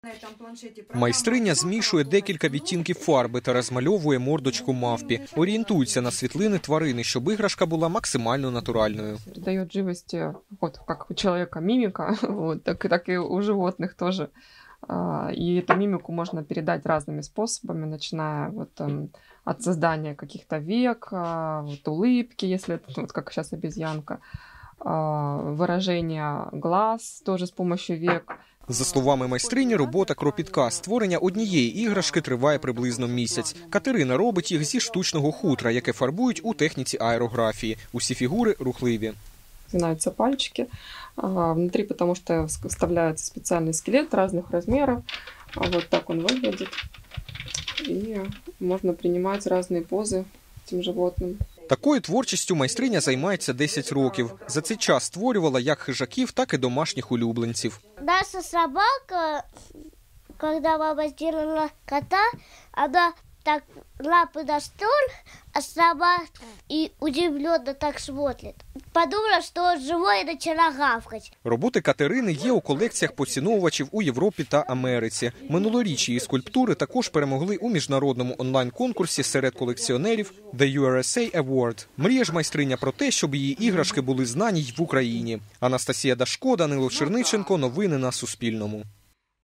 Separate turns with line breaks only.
Майстриня змішує декілька відтінків фарби та розмальовує мордочку мавпі. Орієнтується на світлини тварини, щоб іграшка була максимально натуральною.
Придает живости, вот как у человека мимика, вот, так и у животных тоже. И эту мимику можно передать разными способами, начиная вот, от создания каких-то век, вот, улыбки, если это вот, как сейчас обезьянка, выражение глаз тоже с помощью век.
За словами майстрині, робота кропітка. Створення однієї іграшки триває приблизно місяць. Катерина робить їх зі штучного хутра, яке фарбують у техніці аерографії. Усі фігури рухливі.
Сгинаются пальчики внутри, потому что вставляется специальный скелет разных размеров. Вот так он выглядит. И можно принимать разные позы этим животным.
Такою творчістю майстриня займається 10 років. За цей час створювала як хижаків, так і домашніх улюбленців.
Наша собака, когда мама сделала кота, она так лапы на стол, а сама и удивленно так смотрит. Подумала, что он живой, и начала гавкать.
Роботи Катерини є у колекціях поціновувачів у Європі та Америці. Минулоріч її скульптури також перемогли у міжнародному онлайн-конкурсі серед колекціонерів The USA Award. Мріє ж майстриня про те, щоб її іграшки були знані й в Україні. Анастасія Дашко, Данило Черниченко. Новини на Суспільному.